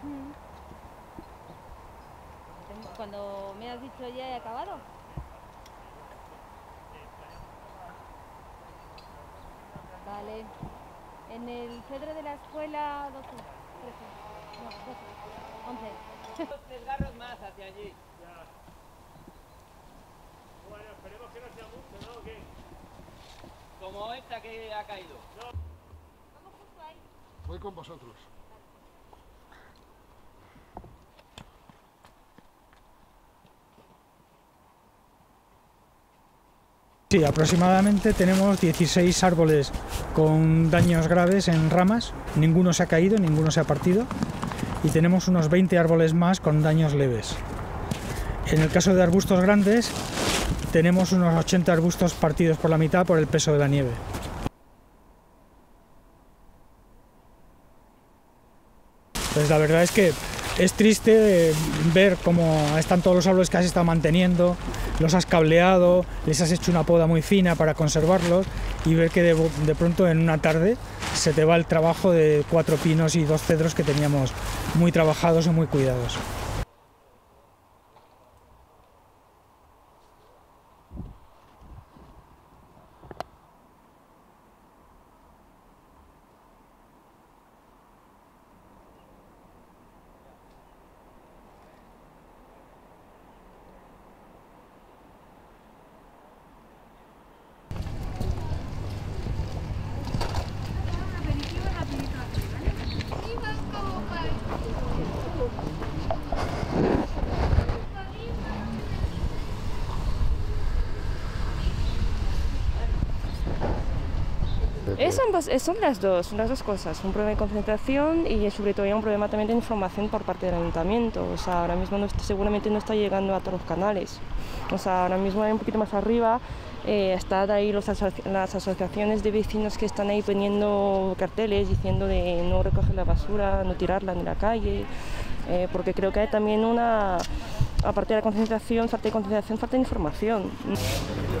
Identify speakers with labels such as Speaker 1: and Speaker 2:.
Speaker 1: Cuando me has dicho ya he acabado. Vale. En el cedro de la escuela 12, 13, no, 12, 11.
Speaker 2: 3 garros más hacia allí.
Speaker 3: Ya. Bueno, esperemos que no sea mucho, ¿no? ¿O qué?
Speaker 2: Como esta que ha caído.
Speaker 3: No.
Speaker 1: Vamos justo ahí.
Speaker 4: Voy con vosotros.
Speaker 5: Sí, aproximadamente tenemos 16 árboles con daños graves en ramas, ninguno se ha caído, ninguno se ha partido, y tenemos unos 20 árboles más con daños leves. En el caso de arbustos grandes, tenemos unos 80 arbustos partidos por la mitad por el peso de la nieve. Pues la verdad es que es triste ver cómo están todos los árboles que has estado manteniendo, los has cableado, les has hecho una poda muy fina para conservarlos y ver que de pronto en una tarde se te va el trabajo de 4 pinos y 2 cedros que teníamos muy trabajados y muy cuidados.
Speaker 6: Son las dos cosas, un problema de concentración y sobre todo un problema también de información por parte del ayuntamiento. O sea, ahora mismo seguramente no está llegando a todos los canales. O sea, ahora mismo un poquito más arriba están ahí las asociaciones de vecinos que están ahí poniendo carteles diciendo de no recoger la basura, no tirarla en la calle, porque creo que hay también aparte de la concentración, falta de información.